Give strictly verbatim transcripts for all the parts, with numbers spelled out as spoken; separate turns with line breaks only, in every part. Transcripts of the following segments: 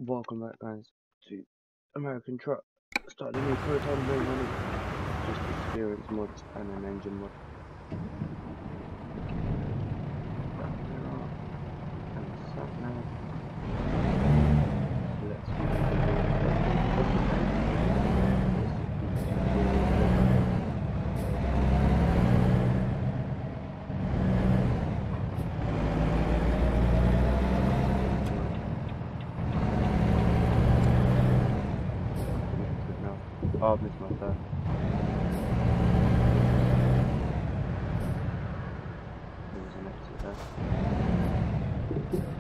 Welcome back, guys, to American Truck. Started a new proton build on it. Just experience mods and an engine mod. Back there are and sat nav. Let's Oh, I've missed my turn. There was an exit there.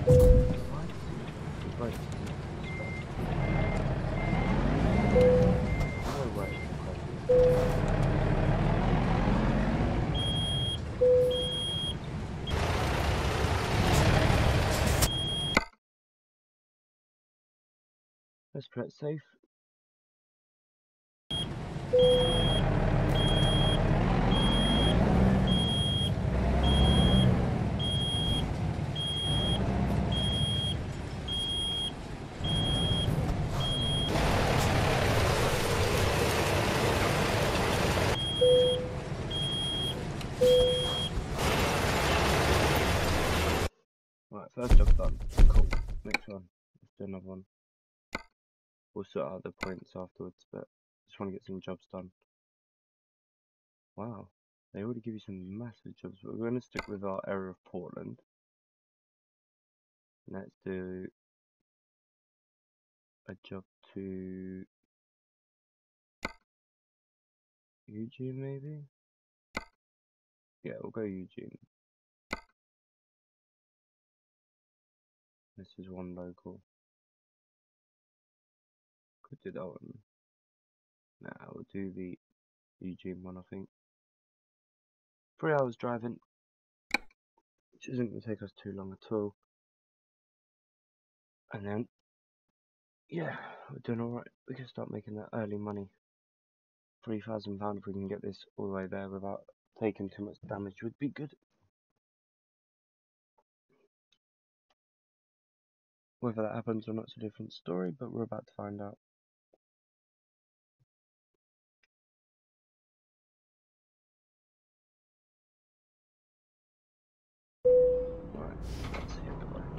Why does it break? No way. Let's play it safe. Right, first job done. Cool. Next one. Let's do another one. We'll sort out the points afterwards, but just want to get some jobs done. Wow, they already give you some massive jobs, but we're going to stick with our area of Portland. Let's do a job to Eugene, maybe? Yeah, we'll go Eugene. This is one local. Could do that one. Nah, we'll do the Eugene one, I think. Three hours driving, which isn't going to take us too long at all. And then, yeah, we're doing alright. We can start making that early money. three thousand pounds if we can get this all the way there without taking too much damage would be good. Whether that happens or not is a different story, but we're about to find out. Right, let's hit the way.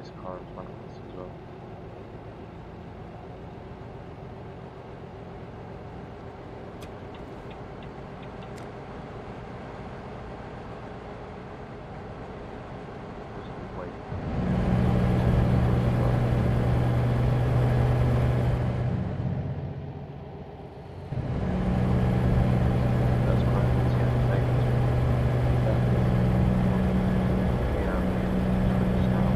this car in front of us as well. Just wait. That's quite easy, I think. Yeah, switch now.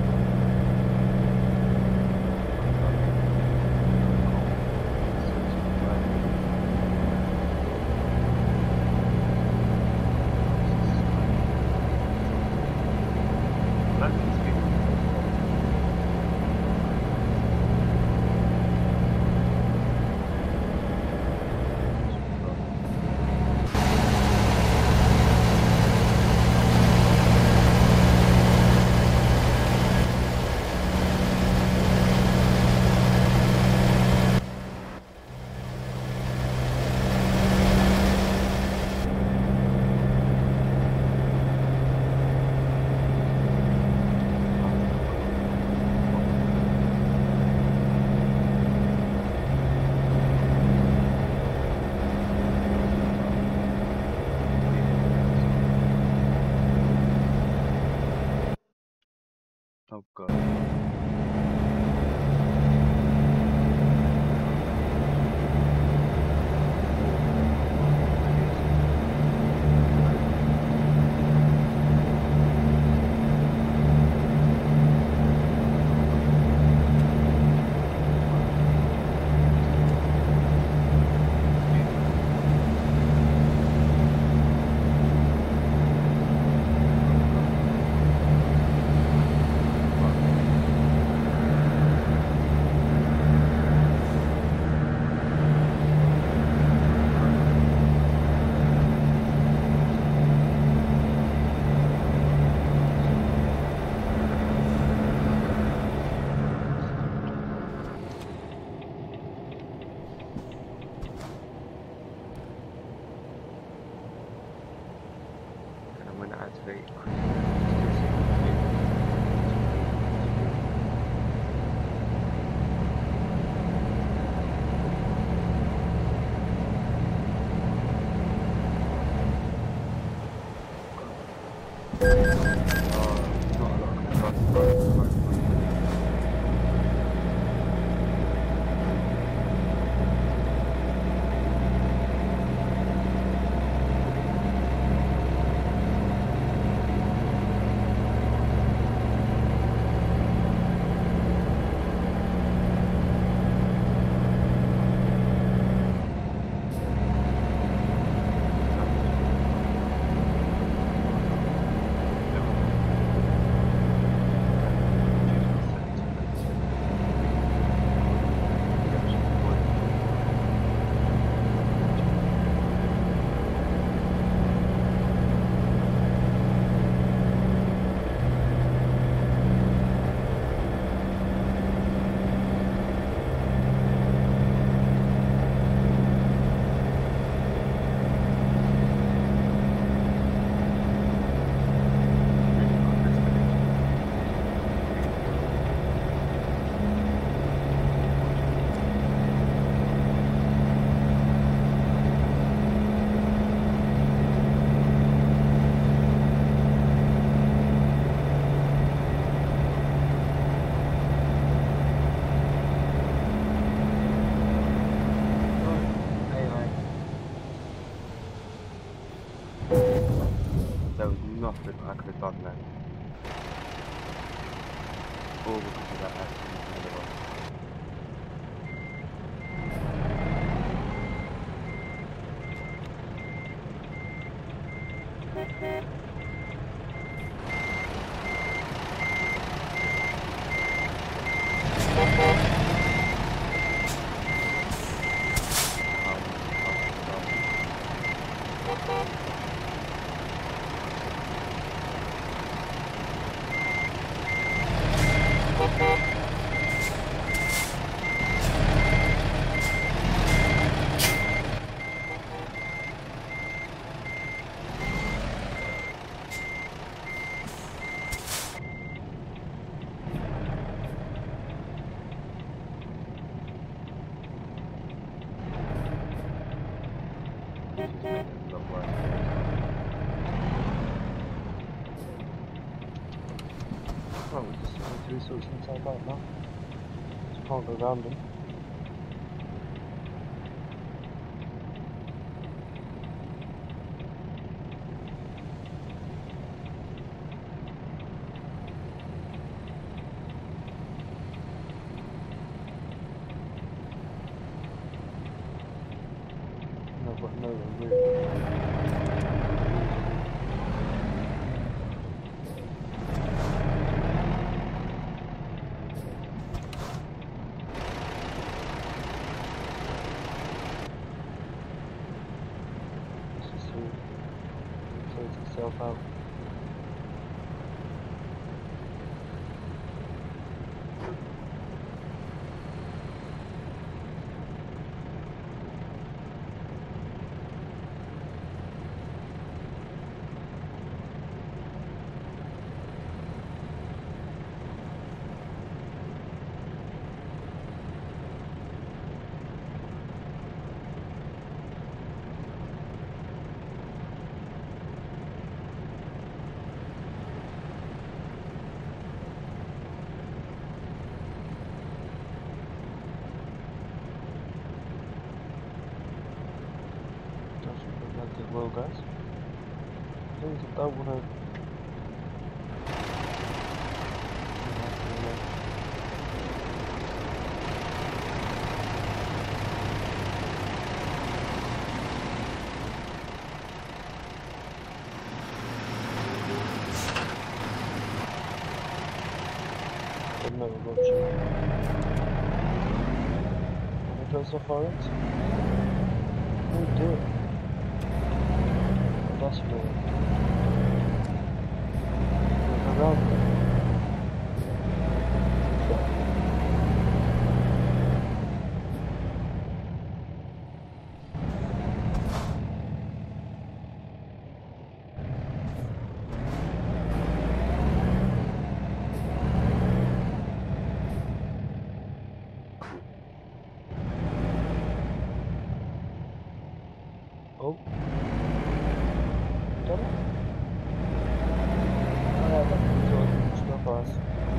Oh god. Activate There was nothing I could have done there. All because of that accident in the middle. just make it a lot worse. Right, we're just going to resource inside out now. Just can't go around them. And I've got no route. Sorts itself out. As well, guys. Please don't want to. No eruption. Can we close off our ends? Oh dear. That's weird. Look around there. Oh. Done it? Oh yeah, that means all stuff us.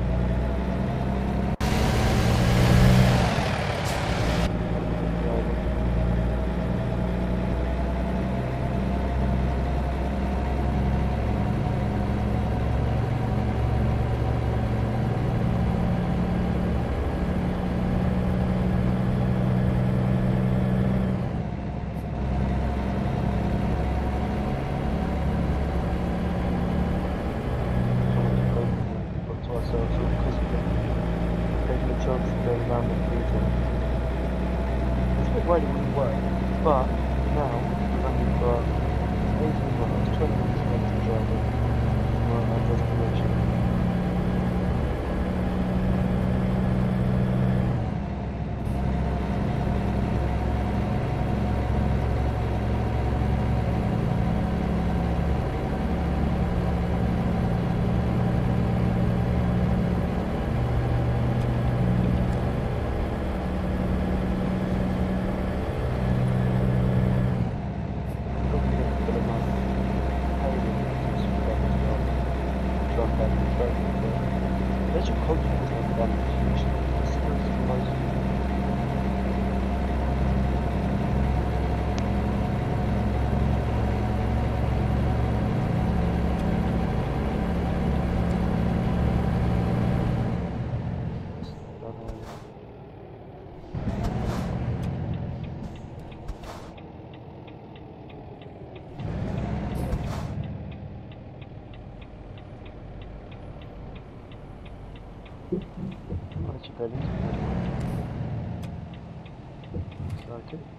Why did we work? But now we've got eighteen miles, twenty minutes left to drive to our destination. There's your confidence in that. This is the most I'll let you go into Started.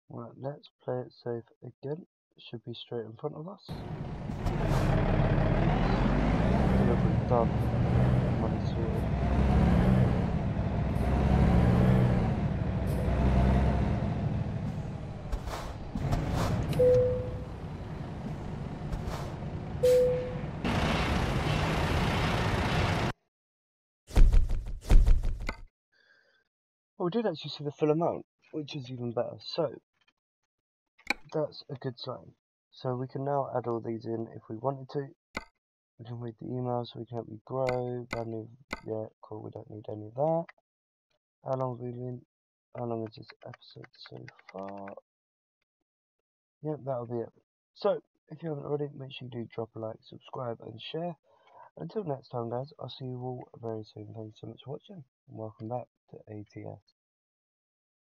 Right, let's play it safe again. It should be straight in front of us. Delivery done. Money sorted. Well, we did actually see the full amount, which is even better. So, that's a good sign. So we can now add all these in if we wanted to. We can read the emails so we can help you grow. Brand new, yeah, cool, we don't need any of that. How long have we been? How long is this episode so far? Yep, that'll be it. So, if you haven't already, make sure you do drop a like, subscribe, and share. Until next time, guys, I'll see you all very soon. Thank you so much for watching, and welcome back to A T S.